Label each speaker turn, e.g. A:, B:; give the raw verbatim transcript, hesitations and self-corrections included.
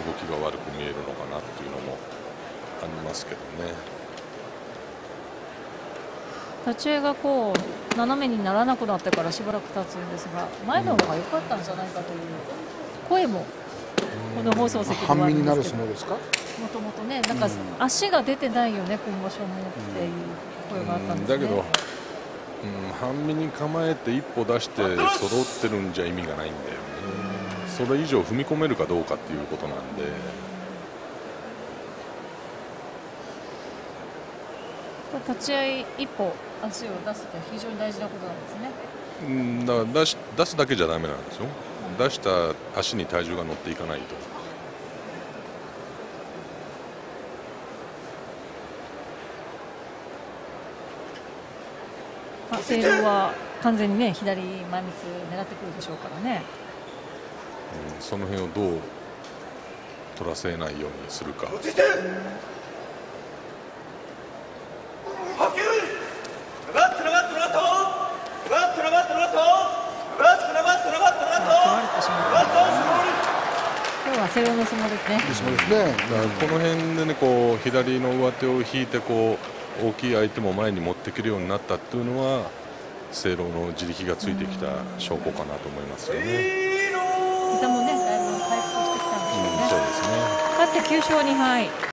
A: 動きが悪く見えるのかなっていうのもありますけどね。
B: 立ち合いがこう斜めにならなくなってからしばらく経つんですが、前の方が良かったんじゃないかという声もこの放送席ではあるんですけど、もともとね、なんか足が出てないよね、今場所もっていう声があったんですね。
A: だけど、うん、半身に構えて一歩出して揃ってるんじゃ意味がないんだよね。それ以上踏み込めるかどうかっていうことなんで。
B: 立ち合い一歩足を出すって非常に大事なことなんですね。
A: うん、だから出し出すだけじゃダメなんですよ。出した足に体重が乗っていかないと。
B: まあ、星稜は完全にね左前みつ狙ってくるでしょうからね。
A: うん、その辺をどう取らせないようにするか。
B: 今日は星稜の相撲ですね。
C: そうですね。
A: だからこの辺でね、こう左の上手を引いてこう大きい相手も前に持ってくるようになったっていうのは星稜の地力がついてきた証拠かなと思いますよね。
B: 膝もねだいぶ回復してきたんでしょうね。
A: うん、そうですね。
B: 勝ってきゅうしょうにはい。